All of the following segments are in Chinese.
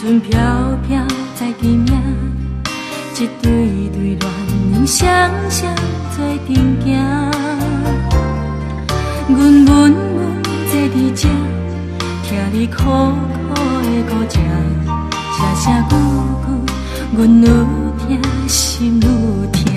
轮飘飘在地命，一对对恋人双双做阵行。阮闷闷坐伫这，听你苦苦的孤寂，声声句句，阮愈听心愈痛。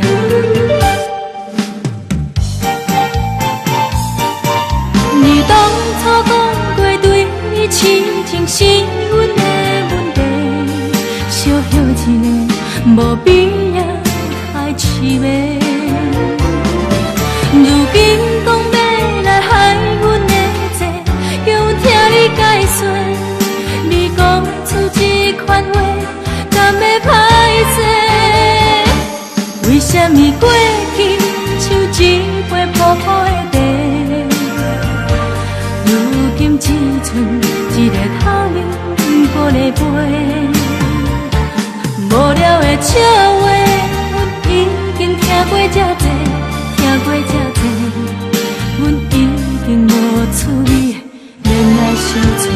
你当初讲过对你痴情是阮的问题，小许一个无必要害痴迷。如今讲要来害阮的罪，用听你解说。你讲出这款话，敢会歹势？为什么过去像一杯破破的茶？如今只剩一个透明玻璃杯，无聊的笑话，阮已经听过这多，听过这多，阮已经无趣味，免来相找。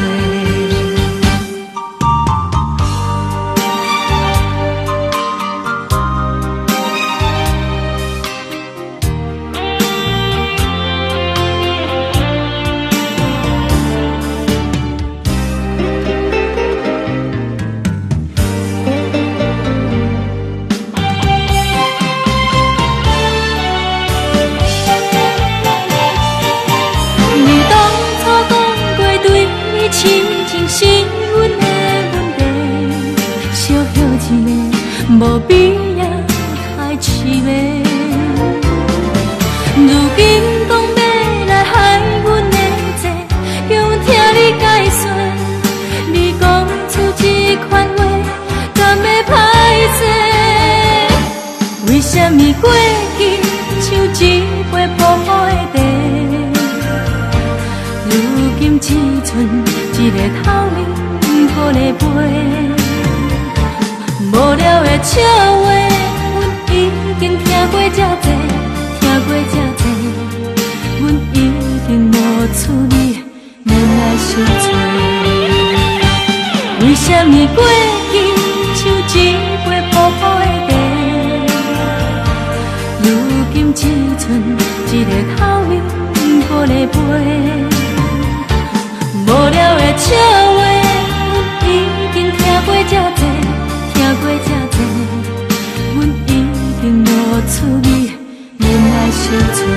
无必要太痴迷。如今讲要来害阮的罪，用听你解说。你讲出这款话，敢会歹势？为什么过去像一杯破破的茶，如今只剩一个透明玻璃杯？无聊的笑话，阮已经听过这多，听过这多，阮已经无趣味，免来相找。为什么过去像一杯破破的茶，如今只剩一个透明玻璃杯？无聊的笑话，阮已经听过这多。听过这多，阮已经无趣味，免来相找。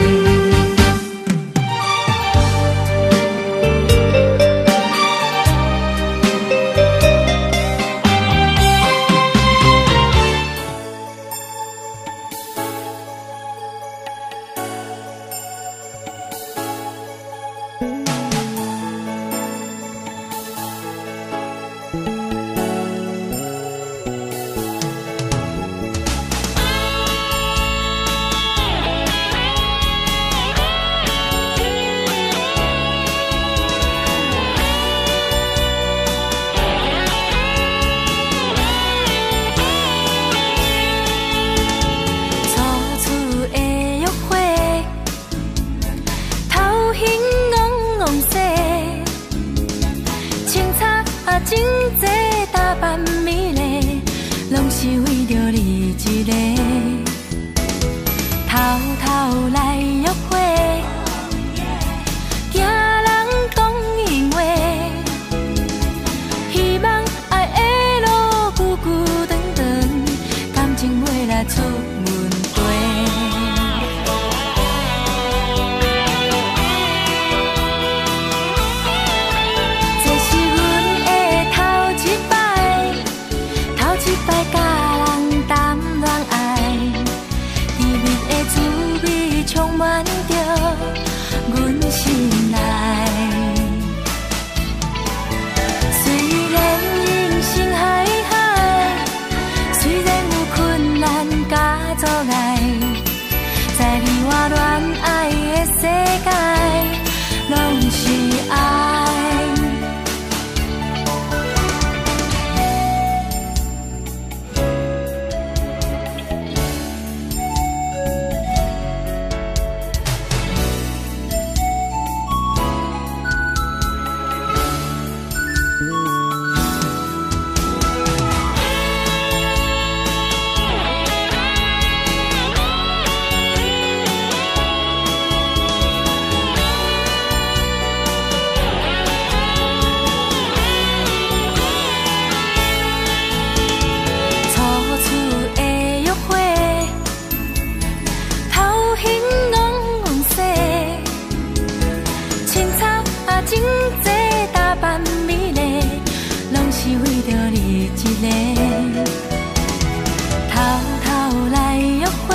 是为着你一个，偷偷来约会，惊人讲闲话，希望爱的路久久长长，感情袂来出问题。这是阮的头一摆，甲人谈恋爱，甜蜜的滋味充满着。 是为着你一个，偷偷来约会，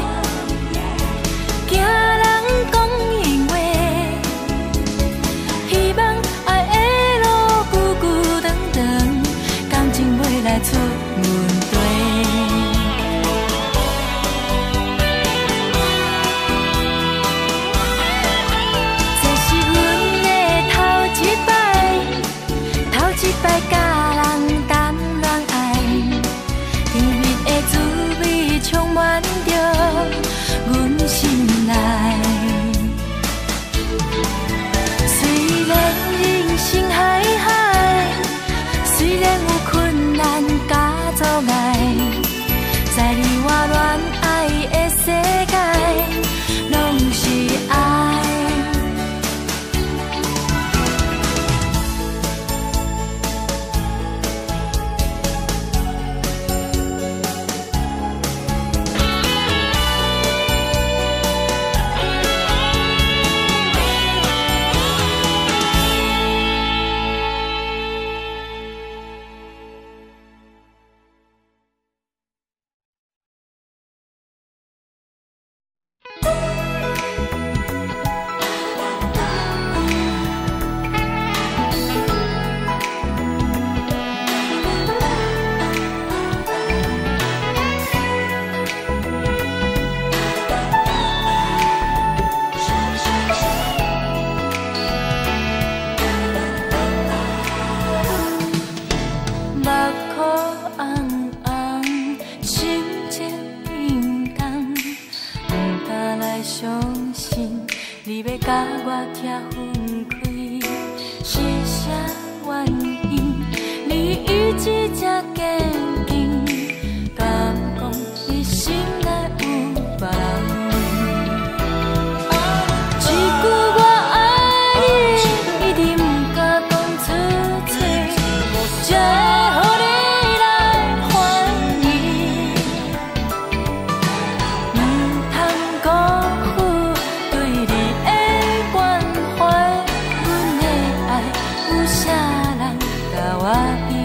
惊人讲因为，希望爱的路久久长长，感情袂来出问题。这是阮的头一摆甲人谈恋爱，甜蜜的滋味充满着阮心内。虽然人生海海，虽然有困难甲阻碍，在你我恋爱的世界，拢是爱。甲我拆分开，是啥原因？你一直这坚定，敢讲你心内有别人？一句我爱你，一直不敢讲出嘴，才会予你来怀疑。唔通辜负对你的关怀，阮的爱有啥人甲我比？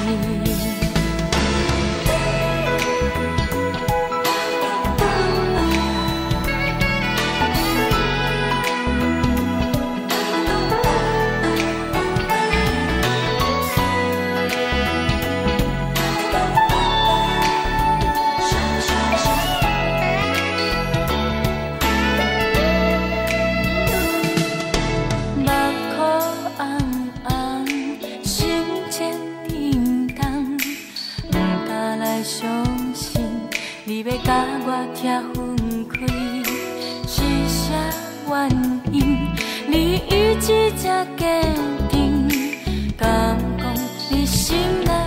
你要甲我拆分开，是啥原因？你一直这坚定，敢讲你心内